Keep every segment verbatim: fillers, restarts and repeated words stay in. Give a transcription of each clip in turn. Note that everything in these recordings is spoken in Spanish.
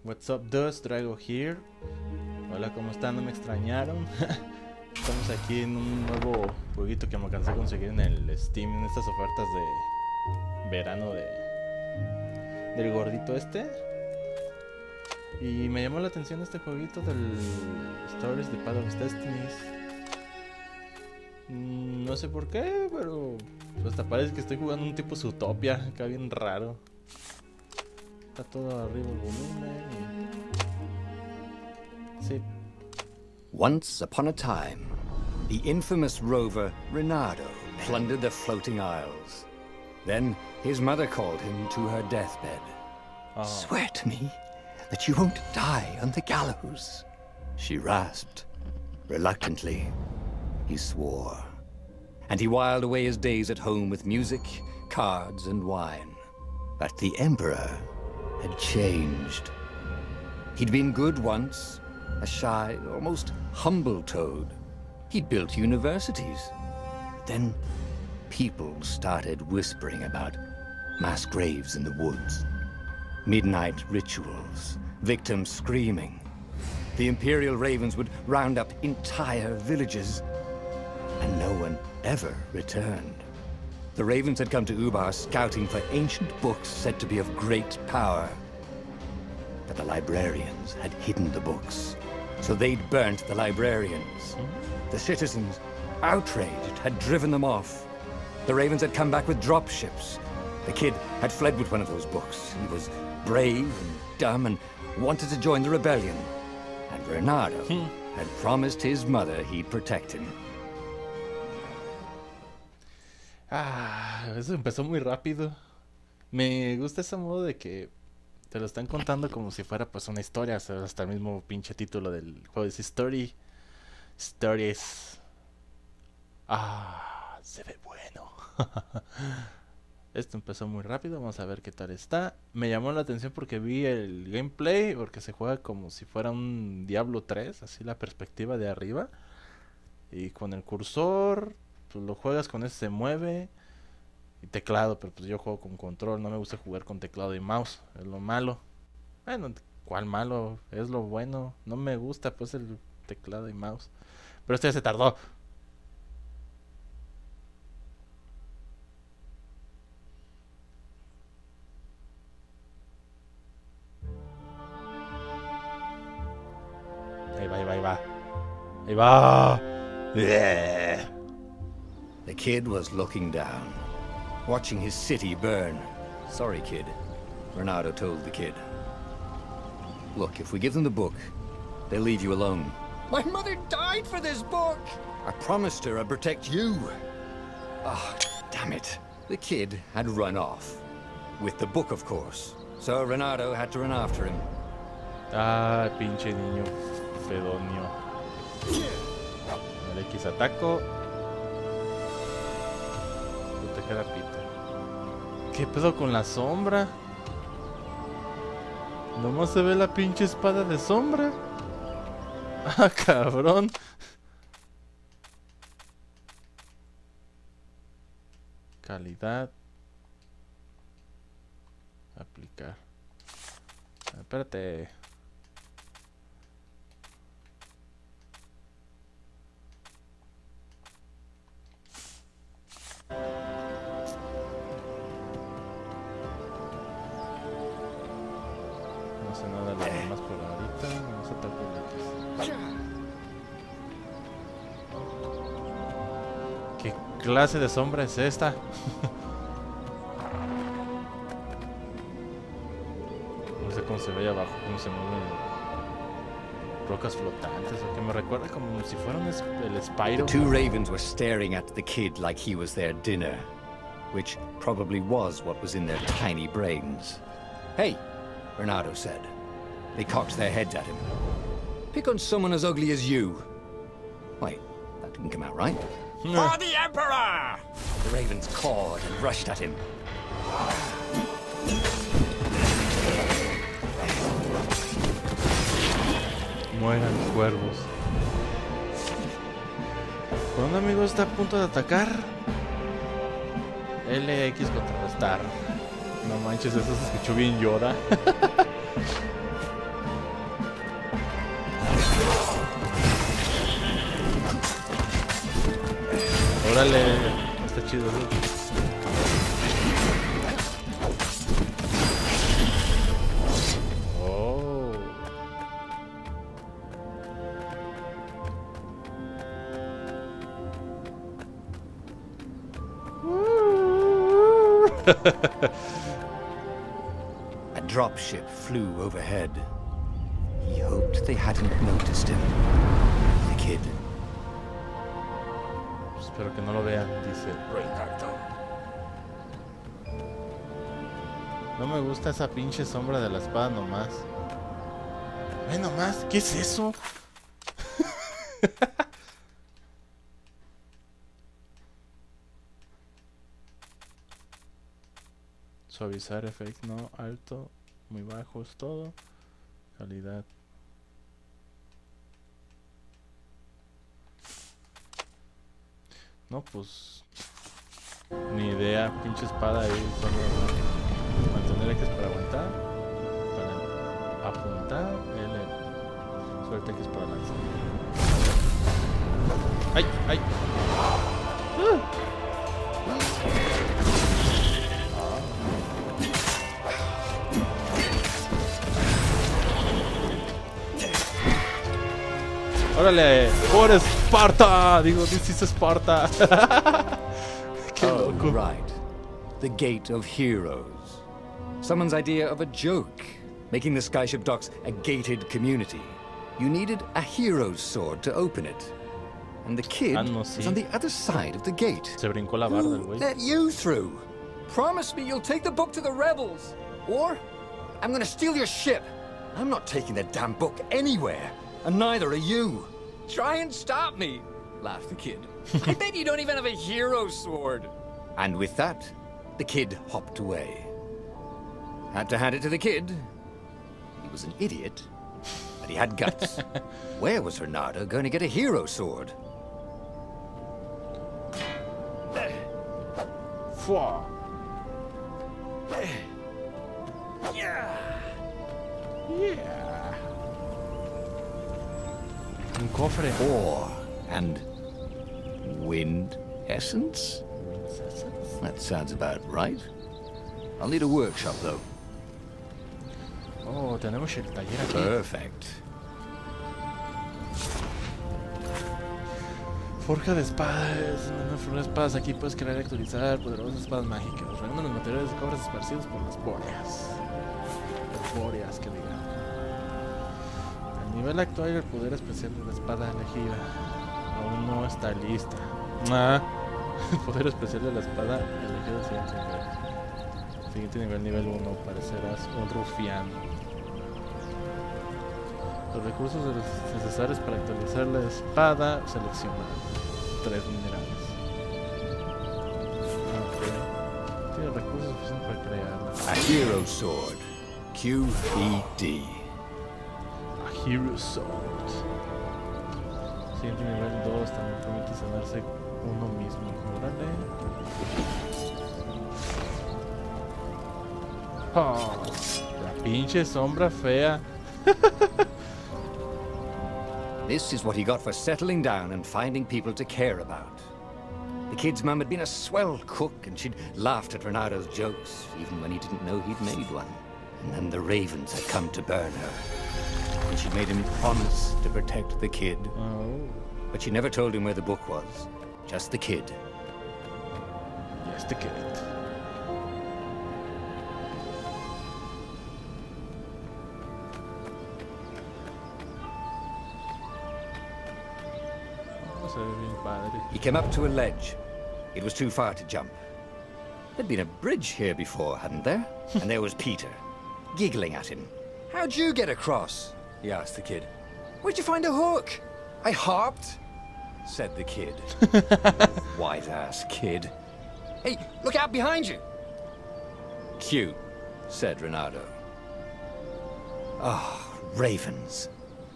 What's up, dudes? Drago here. Hola, ¿cómo están? ¿No me extrañaron? Estamos aquí en un nuevo jueguito que me alcancé a conseguir en el Steam, en estas ofertas de verano de del gordito este. Y me llamó la atención este jueguito del Stories de Path of Destiny. No sé por qué, pero pues hasta parece que estoy jugando un tipo Zootopia, acá bien raro. Está todo arriba el volumen y... sí. Once upon a time, the infamous rover Reynardo plundered the floating isles. Then his mother called him to her deathbed. Oh. Swear to me that you won't die on the gallows, she rasped. Reluctantly, he swore. And he whiled away his days at home with music, cards, and wine. But the Emperor had changed. He'd been good once, a shy, almost humble toad. He'd built universities. But then people started whispering about mass graves in the woods, midnight rituals, victims screaming. The Imperial Ravens would round up entire villages, and no one ever returned. The Ravens had come to Ubar scouting for ancient books said to be of great power. But the librarians had hidden the books, so they'd burnt the librarians. The citizens, outraged, had driven them off. The Ravens had come back with dropships. The kid had fled with one of those books. He was brave and dumb and wanted to join the rebellion. And Reynardo hmm. had promised his mother he'd protect him. Ah, eso empezó muy rápido. Me gusta ese modo de que te lo están contando como si fuera pues una historia. O sea, hasta el mismo pinche título del juego es Story. Stories. Ah, se ve bueno. Esto empezó muy rápido. Vamos a ver qué tal está. Me llamó la atención porque vi el gameplay, porque se juega como si fuera un Diablo tres, así la perspectiva de arriba. Y con el cursor, pues lo juegas con ese, se mueve. Y teclado, pero pues yo juego con control. No me gusta jugar con teclado y mouse, es lo malo. Bueno, ¿cuál malo? Es lo bueno. No me gusta pues el teclado y mouse. Pero este ya se tardó. Ahí va, ahí va, ahí va. Ahí va. Yeah. The kid was looking down, watching his city burn. Sorry, kid, Reynardo told the kid. Look, if we give them the book, they'll leave you alone. My mother died for this book! I promised her I'd protect you. Ah, oh, damn it. The kid had run off. With the book, of course. So Reynardo had to run after him. Ah, pinche niño fedonio. El X ataco. Proteger a Peter. ¿Qué pedo con la sombra? Nomás se ve la pinche espada de sombra. Ah, cabrón. Calidad. Aplicar. Espérate. No sé nada de lo demás por ahorita. Vamos a atacar aquí. ¿Qué clase de sombra es esta? No sé cómo se ve abajo, cómo se mueven rocas flotantes, o que me recuerda como si fuera un es el Spyro. The two ravens were staring at the kid like he was their dinner, which probably was what was in their tiny brains. Hey, Reynardo said. They cocked their heads at him. Pick on someone as ugly as you. Wait, that didn't come out right. For the Emperor! The ravens cawed and rushed at him. Mueran cuervos. Cuando un amigo está a punto de atacar, L X contrarrestar. No manches, eso se escuchó bien Yoda. Órale, está chido, ¿no? Oh. A dropship flew overhead. He hoped they hadn't noticed him. The kid. Espero que no lo vean, dice Reinhardt. No me gusta esa pinche sombra de la espada nomás. Ve nomás, ¿qué es eso? Suavizar efecto, no, alto, muy bajo es todo. Calidad. No, pues ni idea, pinche espada ahí, solo mantener X para aguantar, para apuntar, L, suelta X para lanzar. ¡Ay! ¡Ay! ¡Uh! ¡Órale! ¡Por Esparta! Digo, this is Esparta. ¡Qué Oh, loco! right. The Gate of Heroes. Someone's idea of a joke, making the Skyship Docks a gated community. You needed a hero's sword to open it. And the kid Ah, no, was sí. on the other side of the gate. Se brincó la barda el Who güey. let you through? Promise me you'll take the book to the rebels. Or I'm gonna steal your ship. I'm not taking the damn book anywhere. And neither are you. Try and stop me, laughed the kid. I bet you don't even have a hero sword. And with that, the kid hopped away. Had to hand it to the kid. He was an idiot, but he had guts. Where was Reynardo going to get a hero sword? Fua. Yeah. Yeah. Un cofre. Ore and wind essence? That sounds about right. I'll need a workshop, though. Oh, tenemos el taller aquí. Perfect. Forja de espadas. Una forja de espadas. Aquí puedes crear y actualizar poderosas espadas mágicas. Reúne los materiales de cofres esparcidos por las bóreas. Las bóreas, que digan. Al nivel actual, el poder especial de la espada elegida aún no está lista. Ah, el poder especial de la espada elegida siguiente nivel. Siguiente nivel, nivel uno. Parecerás un rufián. Los recursos necesarios para actualizar la espada, seleccionar tres minerales. Ok. Tiene recursos suficientes para crearla. A hero sword. Q E D. A Hero Sword. Siguiente nivel dos también permite sanarse uno mismo. Órale. Oh, la pinche sombra fea. This is what he got for settling down and finding people to care about. The kid's mum had been a swell cook, and she'd laughed at Reynardo's jokes, even when he didn't know he'd made one. And then the ravens had come to burn her. And she made him promise to protect the kid. Oh, But she never told him where the book was. Just the kid. just the kid. Oh, se ve bien padre. He came up to a ledge. It was too far to jump. There'd been a bridge here before, hadn't there? And there was Peter, giggling at him. How'd you get across? He asked the kid. Where'd you find a hook? I hopped, said the kid. White-ass kid. Hey, look out behind you. Cute, said Reynardo. Ah, oh, ravens.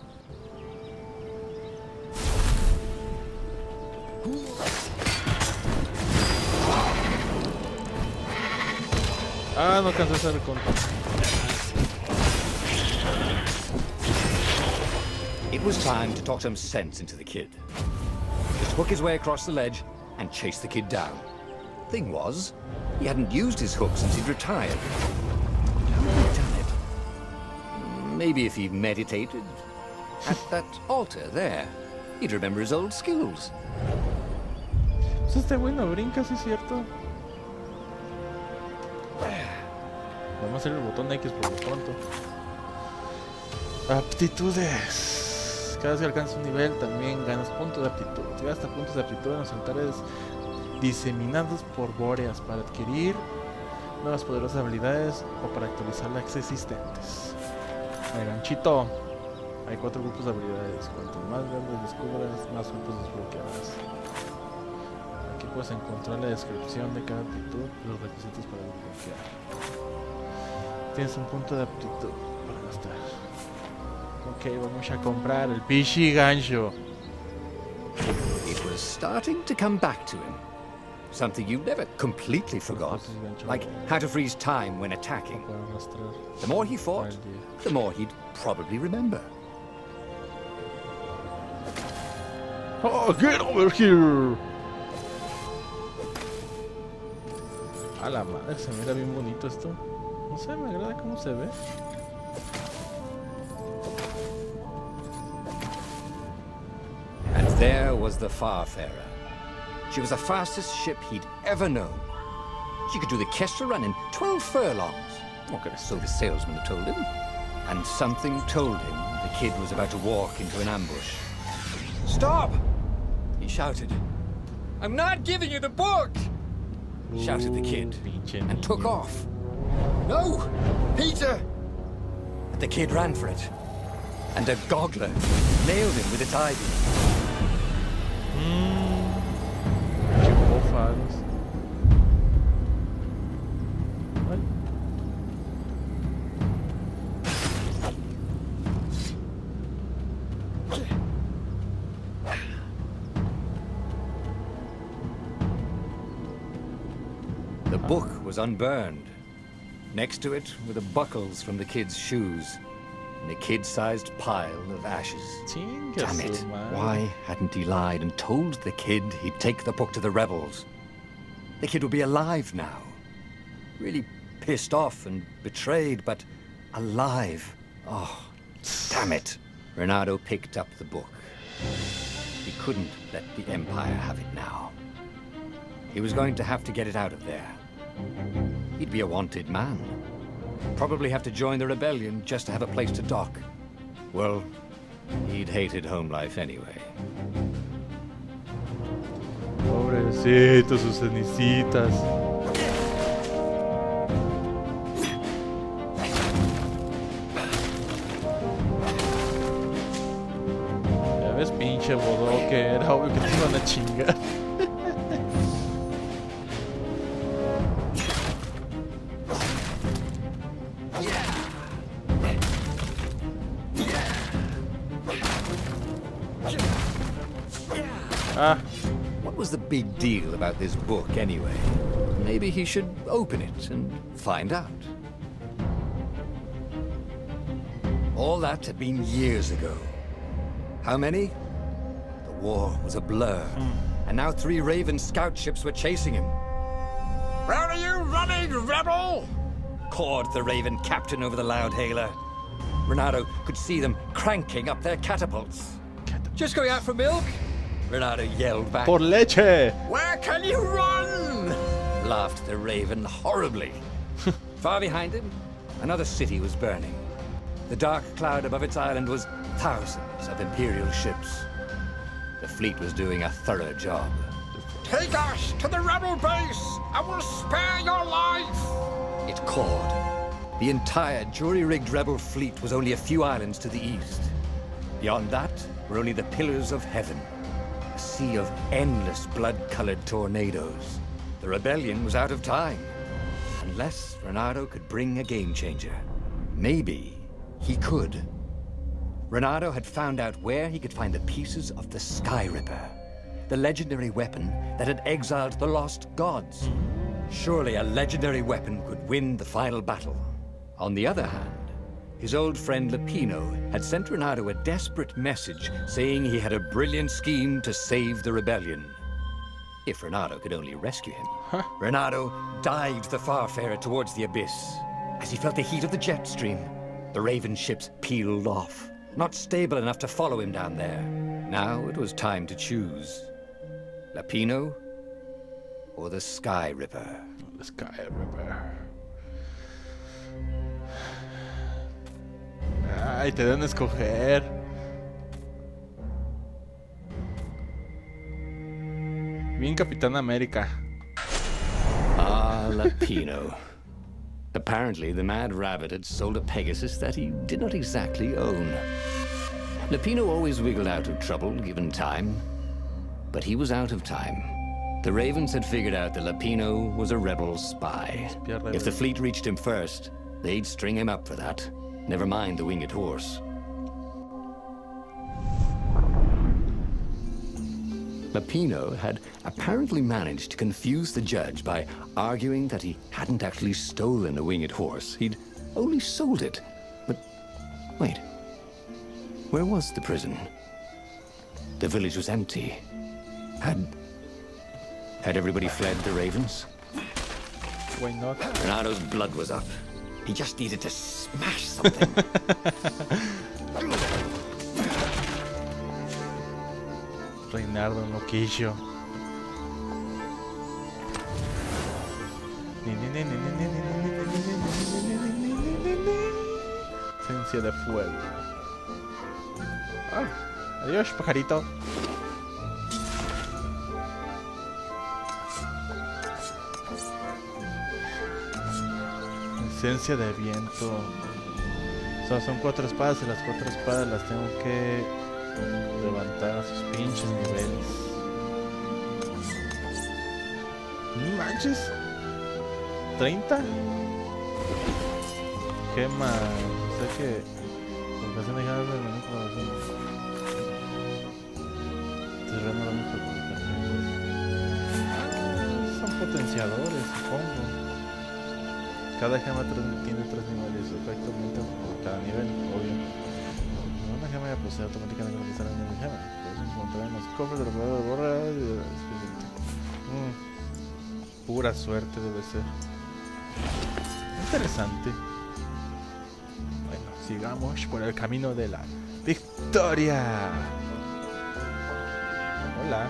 Ah, no alcancé a hacer el conto. It was time to talk some sense into the kid. Just hook his way across the ledge and chase the kid down. Thing was, he hadn't used his hook since he'd retired. How had he done it? Maybe if he meditated at that altar there, he'd remember his old skills. Pues este güey no brinca, ¿sí es cierto? Vamos a hacer el botón X por lo pronto. Aptitudes. Cada vez que alcanzas un nivel también ganas puntos de aptitud. Gasta puntos de aptitud en los altares diseminados por Bóreas para adquirir nuevas poderosas habilidades o para actualizar las existentes. El ganchito. Hay cuatro grupos de habilidades. Cuanto más grandes descubras, más grupos desbloquearás. Aquí puedes encontrar la descripción de cada aptitud y los requisitos para desbloquear. Tienes un punto de aptitud para gastar. Ok, vamos a comprar el Pishi gancho. It was starting to come back to him. Something you never completely forgot. Like how to freeze time when attacking. The more he fought, the more he'd probably remember. Oh, get over here! A la madre, se mira bien bonito esto. No sé, me agrada cómo se ve. And there was the Farfarer. She was the fastest ship he'd ever known. She could do the Kestra run in twelve furlongs. Okay, so the salesman had told him. And something told him the kid was about to walk into an ambush. Stop! He shouted. I'm not giving you the book! Shouted the kid, and took off. No! Peter! The kid ran for it, and a goggler nailed him with its ivy. Mmm. Que bofados. What? The book was unburned. Next to it were the buckles from the kid's shoes, and a kid-sized pile of ashes. Damn it, why hadn't he lied and told the kid he'd take the book to the rebels? The kid would be alive now. Really pissed off and betrayed, but alive. Oh, damn it. Reynardo picked up the book. He couldn't let the Empire have it now. He was going to have to get it out of there. He'd be a wanted man. Probably have to join the rebellion just to have a place to dock. Well, he'd hated home life anyway. Pobrecito, sus cenicitas. Ya ves, pinche bodoque, era obvio que te iban a chingar. Ah. What was the big deal about this book, anyway? Maybe he should open it and find out. All that had been years ago. How many? The war was a blur, mm. and now three Raven scout ships were chasing him. Where are you running, rebel? Cawed the Raven captain over the loudhailer. Reynardo could see them cranking up their catapults. Just going out for milk? Reynardo yelled back. Por leche! Where can you run? Laughed the Raven horribly. Far behind him, another city was burning. The dark cloud above its island was thousands of Imperial ships. The fleet was doing a thorough job. Take us to the rebel base, and we'll spare your life! It cawed. The entire jury-rigged rebel fleet was only a few islands to the east. Beyond that were only the pillars of heaven. A sea of endless blood-colored tornadoes. The rebellion was out of time. Unless Reynardo could bring a game-changer. Maybe he could. Reynardo had found out where he could find the pieces of the Sky Ripper, the legendary weapon that had exiled the lost gods. Surely a legendary weapon could win the final battle. On the other hand, his old friend Lupino had sent Reynardo a desperate message saying he had a brilliant scheme to save the rebellion. if Renato could only rescue him. Huh. Renato dived the Farfarer towards the abyss. As he felt the heat of the jet stream, the Raven ships peeled off, not stable enough to follow him down there. Now it was time to choose. Lapino or the Sky Ripper? The Sky Ripper. Ay, te dan a escoger. Bien Capitán América. Ah, Lapino. Apparently, the Mad Rabbit had sold a Pegasus that he did not exactly own. Lapino always wiggled out of trouble, given time. But he was out of time. The Ravens had figured out that Lapino was a rebel spy. If the fleet reached him first, they'd string him up for that. Never mind the winged horse. Lapino had apparently managed to confuse the judge by arguing that he hadn't actually stolen a winged horse. He'd only sold it. But wait, where was the prison? The village was empty. Had... had everybody fled the Ravens? Why not? Renato's blood was up. He just needed to smash something. Reinardo no quiso. Esencia de fuego. Ah, adiós, pajarito. Esencia de viento. O sea, son cuatro espadas y las cuatro espadas las tengo que levantar a sus pinches niveles. No manches. ¿treinta? Gema. Sé que... Colocación de gemas del menú colocación. Terreno vamos a colocar. Son potenciadores, supongo. Cada gema tiene tres niveles, efectivamente por cada nivel, obvio. Una gema ya posee automáticamente lo que sale en la gema. Puedes encontrar en los cofres de los jugadores borrados y de la mm. Pura suerte debe ser. Interesante. Bueno, sigamos por el camino de la victoria. Hola.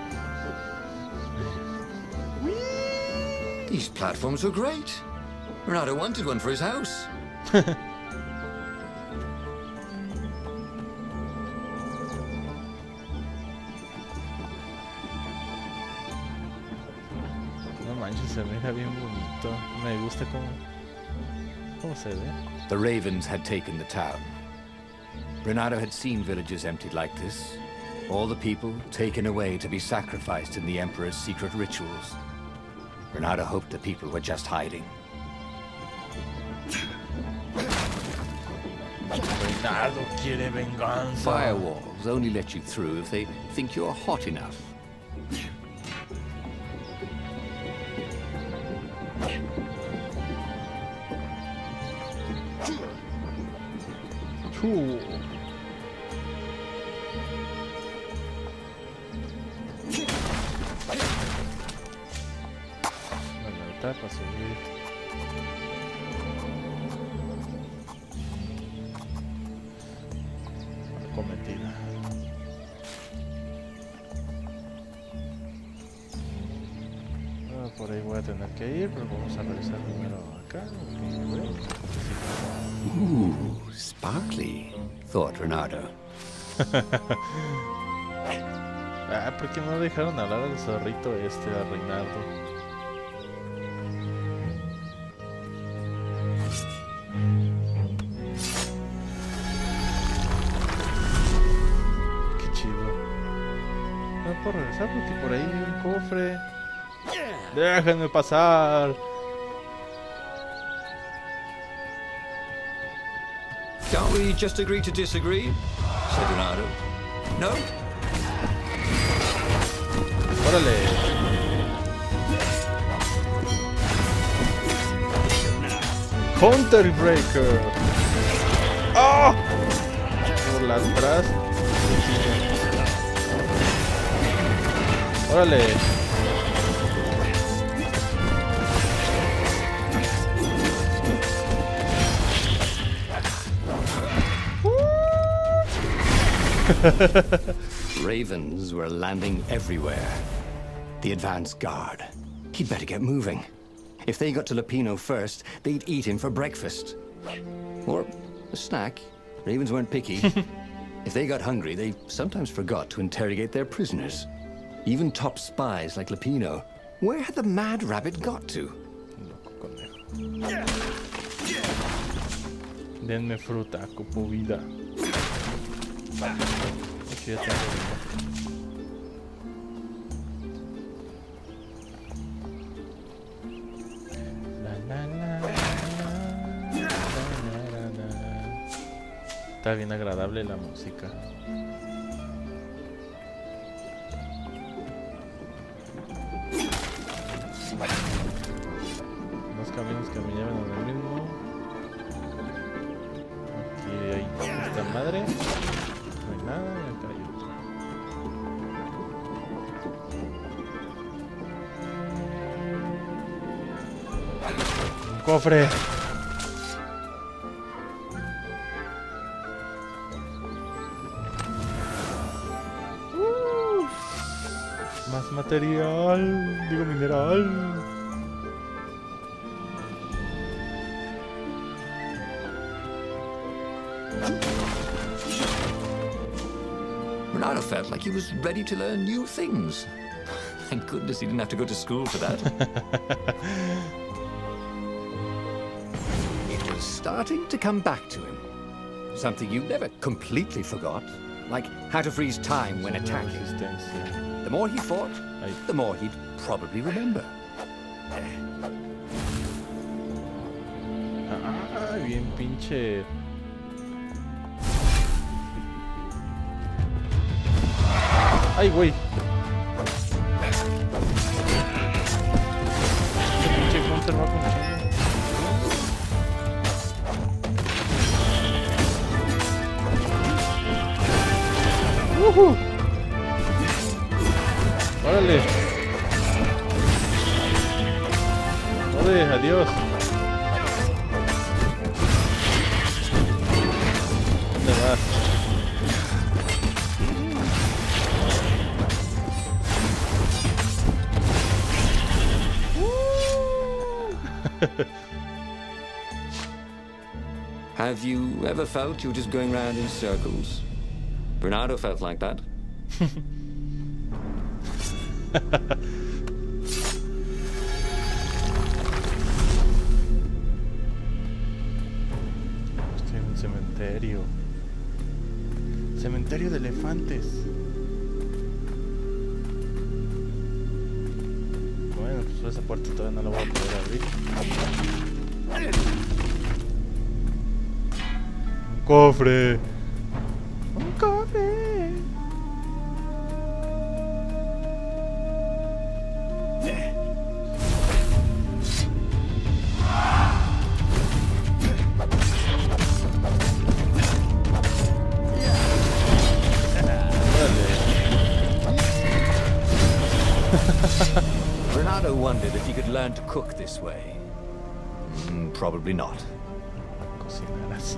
These platforms were great. Renato wanted one for his house. No manches, se mira bien bonito. Me gusta cómo, cómo se ve. The Ravens had taken the town. Renato had seen villages emptied like this. All the people taken away to be sacrificed in the Emperor's secret rituals. Renato hoped the people were just hiding. Renato quiere venganza. Firewalls only let you through if they think you're hot enough. Cool. Bueno, está para subir. Cometida. Ah, por ahí voy a tener que ir, pero vamos a revisar primero acá. Ooh, sparkly, thought Renato. Ah, ¿por qué no dejaron hablar al zorrito este, a Reinaldo? Qué chido. No puedo regresar porque por ahí hay un cofre. Déjenme pasar. Can't we just agree to disagree? Said Renato. No? Órale. Counter Breaker. ¡Ah! ¡Oh! Por las atrás. Órale. Ravens were landing everywhere. The advance guard. He'd better get moving. If they got to Lupino first, they'd eat him for breakfast. Or a snack. Ravens weren't picky. If they got hungry, they sometimes forgot to interrogate their prisoners. Even top spies like Lupino. Where had the mad rabbit got to? Denme fruta, como vida. Aquí ya tengo vida. Está bien agradable la música. Dos caminos que me llevan a lo mismo. Aquí hay esta madre. No hay nada y acá hay otro. Un cofre. Más material, digo mineral. Bernardo felt like he was ready to learn new things. Thank goodness he didn't have to go to school for that. It was starting to come back to him. Something you never completely forgot. Like how to freeze time when attacking. The more he fought, the more he'd probably remember. Ah, bien pinche. Ay, güey. Este pinche counter va con chingo. ¡Woohoo! ¡Órale! ¡Órale! ¡Adiós! ¿Dónde vas? Have you ever felt you were just going round in circles? Bernardo felt like that. Estoy en un cementerio. Cementerio de elefantes. Bueno, pues esa puerta todavía no la voy a poder abrir. Un cofre. Un cofre. Bernardo wondered if he could learn to cook this way. Mm, probably not. Cocinar así.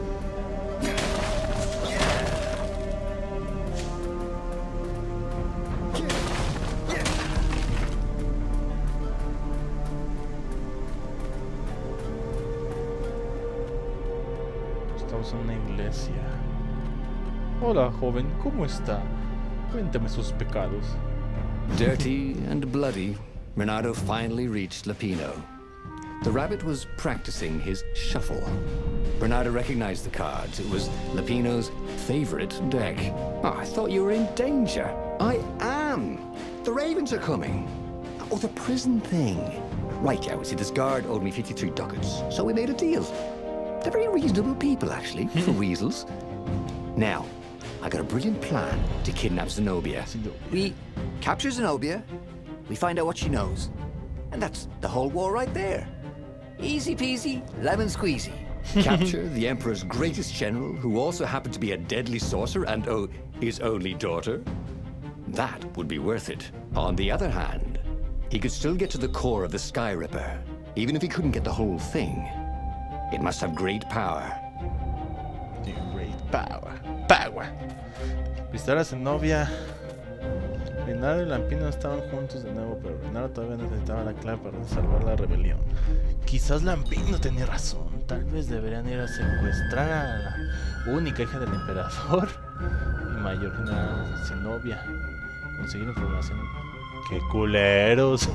Estamos en una iglesia. Hola, joven, ¿cómo está? Cuéntame sus pecados. Dirty and bloody, Bernardo finally reached Lupino. The rabbit was practicing his shuffle. Bernardo recognized the cards. It was Lupino's favorite deck. Oh, I thought you were in danger. I am. The ravens are coming. Oh, the prison thing. Right, yeah, we see this guard owed me fifty-three ducats, so we made a deal. They're very reasonable people, actually, for weasels. Now, I got a brilliant plan to kidnap Zenobia. We capture Zenobia, we find out what she knows, and that's the whole war right there. Easy peasy, lemon squeezy. Capture the Emperor's greatest general, who also happened to be a deadly sorcerer and, oh, his only daughter. That would be worth it. On the other hand, he could still get to the core of the Sky Ripper, even if he couldn't get the whole thing. It must have great power. Great power. Power. agua. Visitar a Zenobia. Reynardo y Lampino estaban juntos de nuevo, pero Reynardo todavía necesitaba la clave para salvar la rebelión. Quizás Lampino tenía razón. Tal vez deberían ir a secuestrar a la única hija del emperador y mayor general Zenobia. Conseguir información. ¡Qué culeros!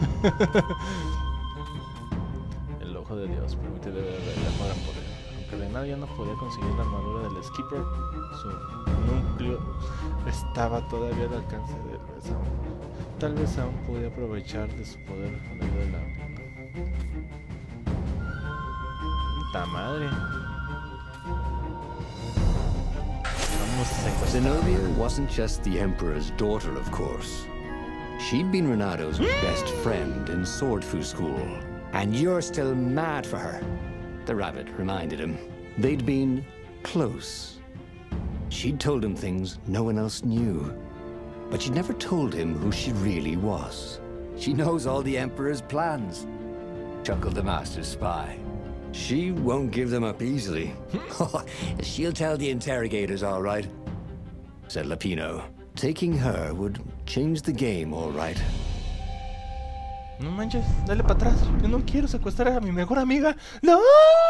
El ojo de Dios permite ver el arma gran poder. Aunque Reynardo ya no podía conseguir la armadura del Skipper, su núcleo estaba todavía al alcance del beso. Tal vez aún podía aprovechar de su poder a la ayuda de la... ¡Puta madre! Vamos a secuestrar. Zenobia wasn't just the Emperor's daughter, of course. She'd been Reynardo's best friend in Swordfu school. And you're still mad for her, the rabbit reminded him. They'd been close. She'd told him things no one else knew. But she'd never told him who she really was. She knows all the Emperor's plans, chuckled the Master Spy. She won't give them up easily. She'll tell the interrogators, all right, said Lapino. Taking her would change the game, all right. No manches, dale para atrás. Yo no quiero secuestrar a mi mejor amiga. ¡No!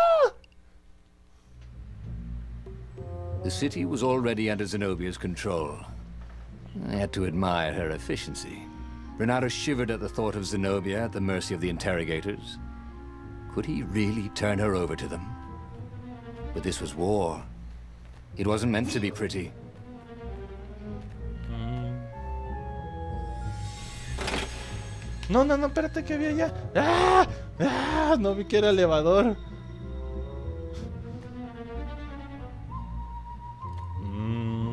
The city was already under Zenobia's control. I had to admire her efficiency. Reynardo shivered at the thought of Zenobia at the mercy of the interrogators. Could he really turn her over to them? But this was war. It wasn't meant to be pretty. No, no, no, espérate que había ya. ¡Ah! ¡Ah! No vi que era elevador. Mm.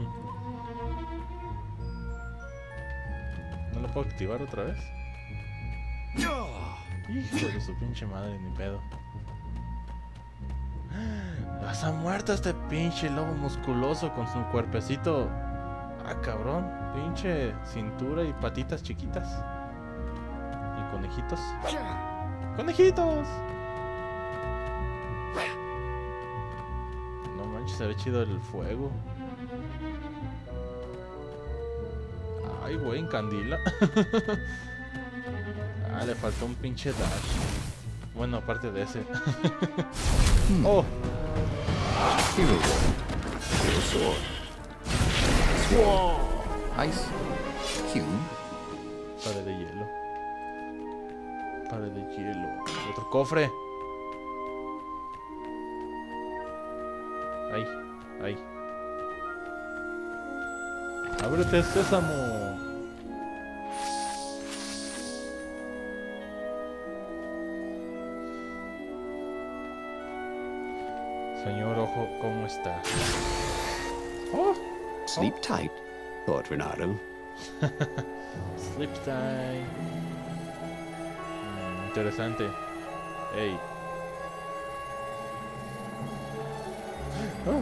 ¿No lo puedo activar otra vez? Hijo de su pinche madre, ni pedo. Vas a muerto este pinche lobo musculoso con su cuerpecito. Ah, cabrón. Pinche cintura y patitas chiquitas. Conejitos. ¡Conejitos! No manches, se ve chido el fuego. Ay, güey, encandila. Ah, le faltó un pinche dash. Bueno, aparte de ese. Oh. Ice. Cube. Pared de hielo. Pared de hielo. Otro cofre. Ahí, ahí. Ábrete, sésamo. Señor Ojo, ¿cómo está? Oh. Sleep oh. tight, thought Reynardo. Sleep tight. Interesante. Ey. Oh.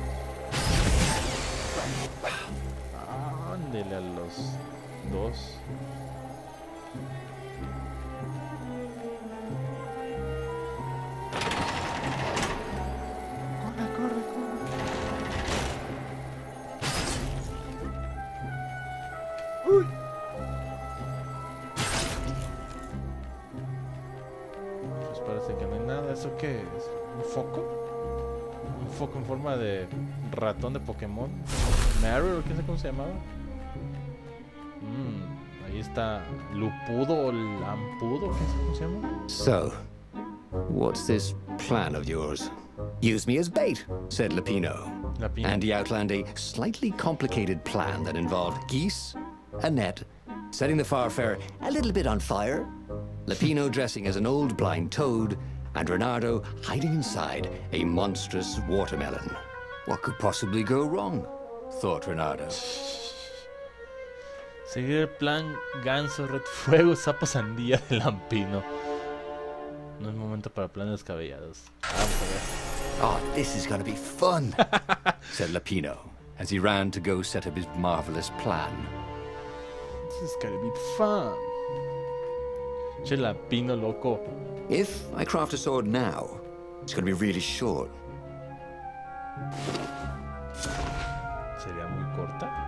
Ándele a los dos. Corre, corre, corre. Uy. Parece que no hay nada. ¿Eso qué es? ¿Un foco? ¿Un foco en forma de ratón de Pokémon? ¿Marrow? ¿Qué sé cómo se llamaba? Mm, ahí está Lupudo o Lampudo. ¿Qué sé cómo se llama? So, what's this plan of yours? Use me as bait, said Lapino. Lapino. And he outlined a slightly complicated plan that involved geese, a net, setting the Farfarer a little bit on fire, Lapino dressing as an old blind toad, and Reynardo hiding inside a monstrous watermelon. What could possibly go wrong? Thought Reynardo. Seguir el plan Ganso, Red Fuego, Sapo Sandía de Lampino. No es momento para planes descabellados. Vamos a ver. Oh, this is gonna be fun, said Lapino, as he ran to go set up his marvelous plan. This is gonna be fun. Che Lampino loco. If I craft a sword now, it's gonna be really short. sería muy corta.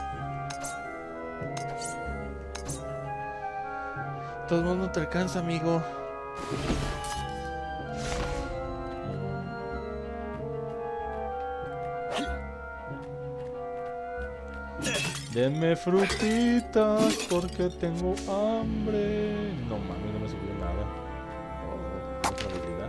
Todo el mundo te alcanza, amigo. Denme frutitas porque tengo hambre. No mames, no me subió nada. Oh, otra habilidad.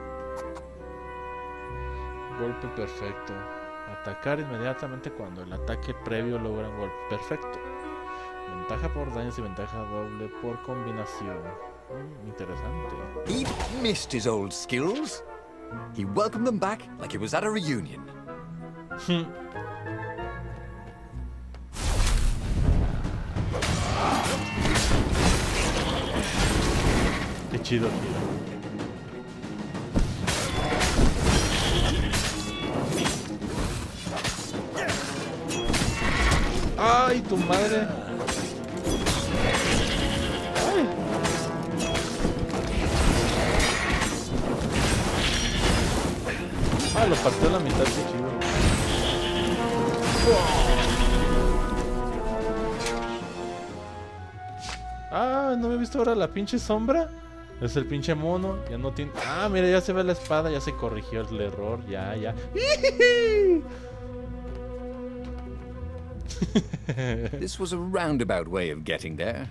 Golpe perfecto. Atacar inmediatamente cuando el ataque previo logra un golpe perfecto. Ventaja por daños y ventaja doble por combinación. Mm, interesante. He missed his old skills. He welcomed them back like it was at a reunion. Qué chido, tío. ¡Ay, tu madre! ¡Ay! Ah, lo partió a la mitad, qué chido. Ah, no me he visto ahora la pinche sombra. Es el pinche mono, ya no tiene... Ah, mira, ya se ve la espada, ya se corrigió el error, ya, ya. This was a roundabout way of getting there.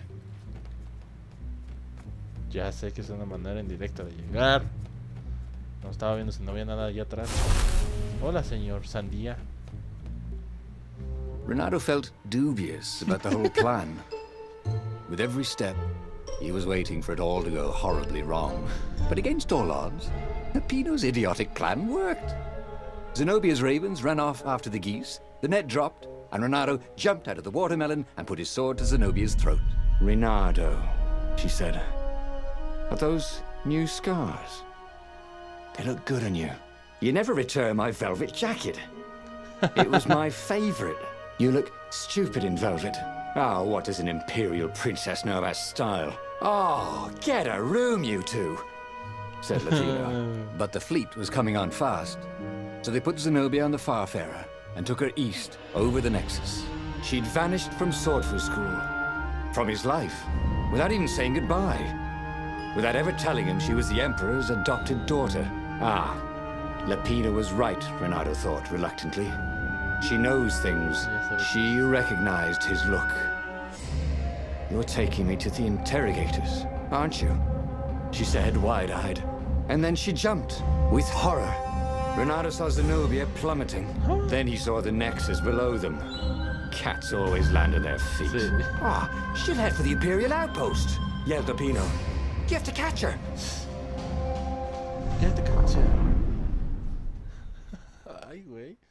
Ya sé que es una manera indirecta de llegar. No estaba viendo si no había nada allá atrás. Hola, señor Sandía. Renato felt dubious about the whole plan. With every step, he was waiting for it all to go horribly wrong. But against all odds, Peppino's idiotic plan worked. Zenobia's ravens ran off after the geese, the net dropped, and Renato jumped out of the watermelon and put his sword to Zenobia's throat. Renato, she said, are those new scars? They look good on you. You never return my velvet jacket. It was my favorite. You look stupid in velvet. Oh, what does an imperial princess know about style? Oh, get a room, you two, said Latino. But the fleet was coming on fast, so they put Zenobia on the Farfarer and took her east, over the Nexus. She'd vanished from Swordfu School, from his life, without even saying goodbye, without ever telling him she was the Emperor's adopted daughter. Ah, Lapina was right, Renato thought reluctantly. She knows things. She recognized his look. You're taking me to the interrogators, aren't you? She said, wide-eyed. And then she jumped, with horror. Renato saw Zenobia plummeting. Huh? Then he saw the Nexus below them. Cats always land on their feet. Ah, oh, she'll head for the Imperial outpost, yelled Lapino. You have to catch her. You have to catch her. Ay, güey.